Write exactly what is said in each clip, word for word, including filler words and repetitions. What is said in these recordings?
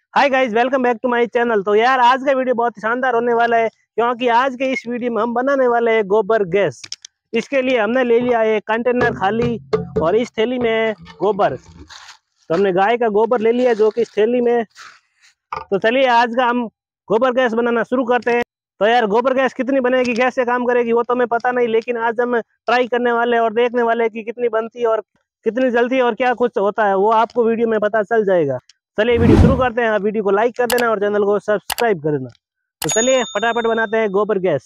Hi guys, welcome back to my channel. तो यार आज का वीडियो बहुत ही शानदार होने वाला है क्योंकि आज के इस वीडियो में हम बनाने वाले हैं गोबर गैस। इसके लिए हमने ले लिया है कंटेनर खाली और इस थैली में है गोबर। तो हमने गाय का गोबर ले लिया जो कि इस थैली में। तो चलिए आज का हम गोबर गैस बनाना शुरू करते हैं। तो यार गोबर गैस कितनी बनेगी, कैसे काम करेगी वो तो हमें पता नहीं, लेकिन आज हम ट्राई करने वाले हैं और देखने वाले हैं कि कितनी बनती है और कितनी जल्दी और क्या कुछ होता है वो आपको वीडियो में पता चल जाएगा। चलिए वीडियो शुरू करते हैं। वीडियो को लाइक कर देना और चैनल को सब्सक्राइब कर देना। तो चलिए फटाफट बनाते हैं गोबर गैस।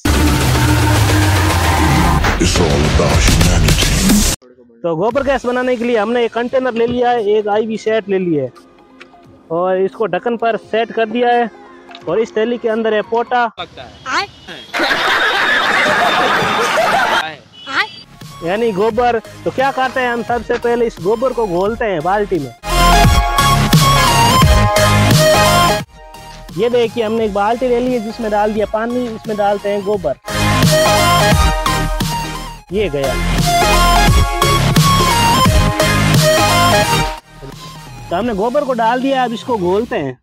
तो गोबर गैस बनाने के लिए हमने एक कंटेनर ले लिया है, एक आईवी सेट ले लिया है और इसको ढक्कन पर सेट कर दिया है और इस थैली के अंदर है पोटा यानी गोबर। तो क्या करते हैं हम, सबसे पहले इस गोबर को घोलते हैं बाल्टी में। ये देखिए हमने एक बाल्टी ले ली है जिसमें डाल दिया पानी, इसमें डालते हैं गोबर। ये गया। तो हमने गोबर को डाल दिया, अब इसको घोलते हैं।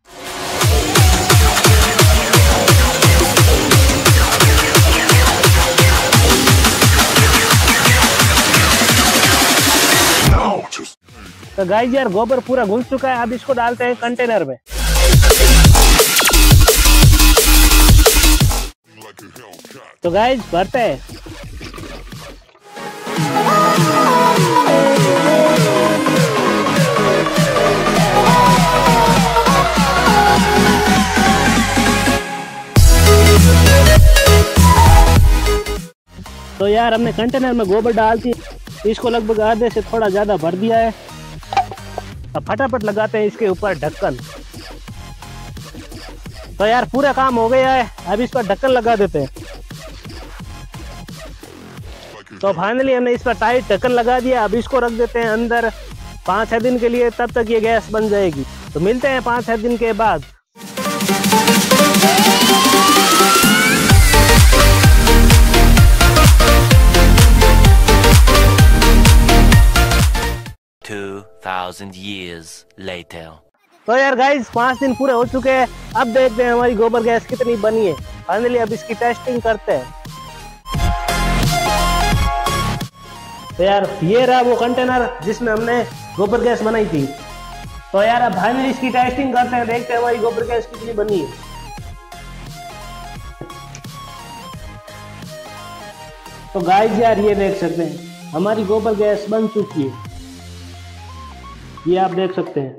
तो गाइस यार गोबर पूरा घुल चुका है, अब इसको डालते हैं कंटेनर में। तो गाइस भरते हैं। तो यार हमने कंटेनर में गोबर डाल दी, इसको लगभग आधे से थोड़ा ज्यादा भर दिया है। अब फटाफट लगाते हैं इसके ऊपर ढक्कन। तो यार पूरा काम हो गया है, अब इस पर ढक्कन लगा देते हैं। तो फाइनली हमने इस पर टाइट ढक्कन लगा दिया। अब इसको रख देते हैं अंदर पाँच छः दिन के लिए, तब तक ये गैस बन जाएगी। तो मिलते हैं पाँच छः दिन के बाद। two thousand years later. तो यार गाइस पाँच दिन पूरे हो चुके हैं। अब देखते हैं हमारी गोबर गैस कितनी बनी है। फाइनली अब इसकी टेस्टिंग करते हैं। तो यार ये रहा वो कंटेनर जिसमें हमने गोबर गैस बनाई थी। तो यार अब फाइनली इसकी टेस्टिंग करते हैं, देखते हैं हमारी गोबर गैस कितनी बनी है। तो गाइस यार ये देख सकते हैं हमारी गोबर गैस बन चुकी है, ये आप देख सकते हैं।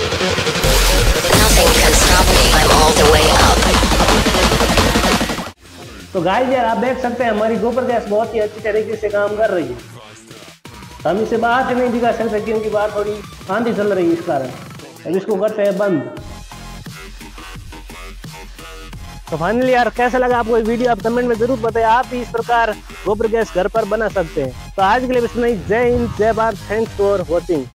तो गाइस यार आप देख सकते हैं हमारी गोबर गैस बहुत ही अच्छी तरीके से काम कर रही है। हम इसे बाहर से नहीं दिखा सकते क्योंकि बाहर थोड़ी आंधी चल रही है, इस कारण अब इसको करते हैं बंद। तो फाइनली यार कैसा लगा आपको ये वीडियो, आप कमेंट में जरूर बताएं। आप भी इस प्रकार गोबर गैस घर पर बना सकते हैं। तो आज के लिए इतना ही। जय हिंद, जय भारत, थैंक्स फॉर वॉचिंग।